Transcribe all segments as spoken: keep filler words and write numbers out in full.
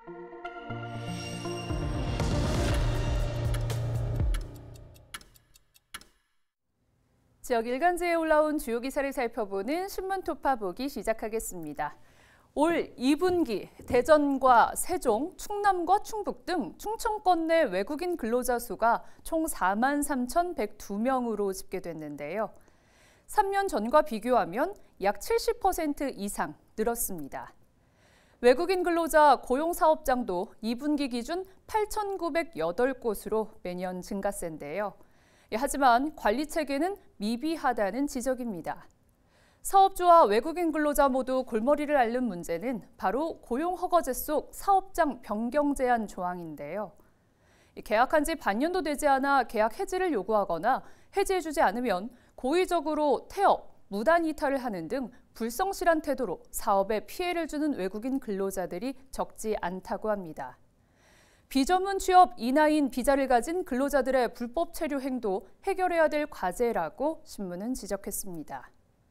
지역 일간지에 올라온 주요 기사를 살펴보는 신문토파 보기 시작하겠습니다. 올 이 분기 대전과 세종, 충남과 충북 등 충청권 내 외국인 근로자 수가 총 사만 삼천백이 명으로 집계됐는데요. 삼 년 전과 비교하면 약 칠십 퍼센트 이상 늘었습니다. 외국인 근로자 고용사업장도 이 분기 기준 팔천구백팔 곳으로 매년 증가세인데요. 하지만 관리 체계는 미비하다는 지적입니다. 사업주와 외국인 근로자 모두 골머리를 앓는 문제는 바로 고용허가제 속 사업장 변경 제한 조항인데요. 계약한 지 반년도 되지 않아 계약 해지를 요구하거나 해지해주지 않으면 고의적으로 태업, 무단 이탈을 하는 등 불성실한 태도로 사업에 피해를 주는 외국인 근로자들이 적지 않다고 합니다. 비전문 취업 인하인 비자를 가진 근로자들의 불법 체류 행도 해결해야 될 과제라고 신문은 지적했습니다.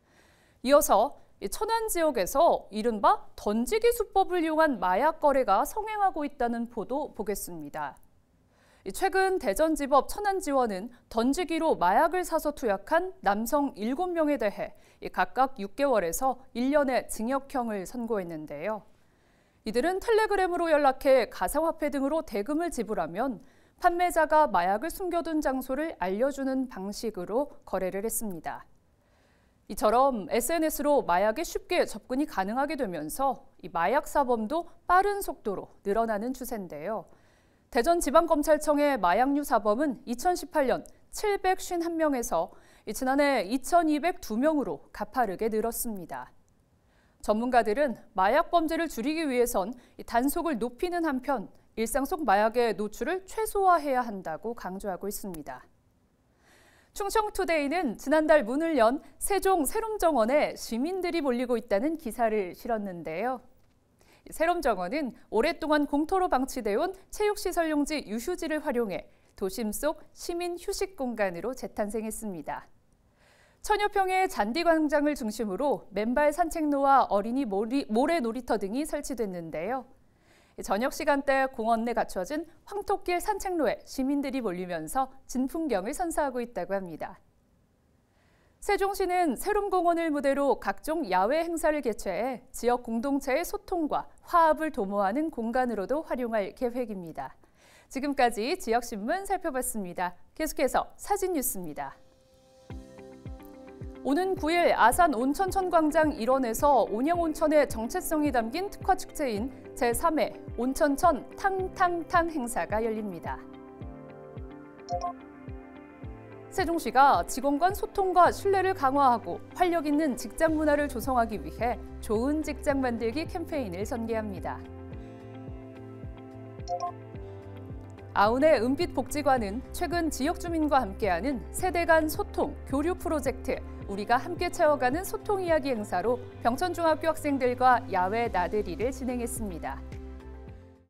이어서 천안 지역에서 이른바 던지기 수법을 이용한 마약 거래가 성행하고 있다는 보도 보겠습니다. 최근 대전지법 천안지원은 던지기로 마약을 사서 투약한 남성 일곱 명에 대해 각각 육 개월에서 일 년의 징역형을 선고했는데요. 이들은 텔레그램으로 연락해 가상화폐 등으로 대금을 지불하면 판매자가 마약을 숨겨둔 장소를 알려주는 방식으로 거래를 했습니다. 이처럼 에스엔에스로 마약에 쉽게 접근이 가능하게 되면서 이 마약 사범도 빠른 속도로 늘어나는 추세인데요. 대전지방검찰청의 마약류 사범은 이천십팔 년 칠백오십일 명에서 지난해 이천이백이 명으로 가파르게 늘었습니다. 전문가들은 마약 범죄를 줄이기 위해선 단속을 높이는 한편 일상 속 마약의 노출을 최소화해야 한다고 강조하고 있습니다. 충청투데이는 지난달 문을 연 세종 세롬정원에 시민들이 몰리고 있다는 기사를 실었는데요. 세롬정원은 오랫동안 공터로 방치돼온 체육시설 용지 유휴지를 활용해 도심 속 시민 휴식 공간으로 재탄생했습니다. 천여 평의 잔디광장을 중심으로 맨발 산책로와 어린이 모래 놀이터 등이 설치됐는데요. 저녁 시간대 공원 내 갖춰진 황토길 산책로에 시민들이 몰리면서 진풍경을 선사하고 있다고 합니다. 세종시는 세롬공원을 무대로 각종 야외 행사를 개최해 지역 공동체의 소통과 화합을 도모하는 공간으로도 활용할 계획입니다. 지금까지 지역신문 살펴봤습니다. 계속해서 사진 뉴스입니다. 오는 구 일 아산 온천천광장 일원에서 온양온천의 정체성이 담긴 특화축제인 제삼 회 온천천 탕탕탕 행사가 열립니다. 세종시가 직원 간 소통과 신뢰를 강화하고 활력 있는 직장 문화를 조성하기 위해 좋은 직장 만들기 캠페인을 전개합니다. 아운의 은빛복지관은 최근 지역 주민과 함께하는 세대 간 소통, 교류 프로젝트 우리가 함께 채워가는 소통 이야기 행사로 병천중학교 학생들과 야외 나들이를 진행했습니다.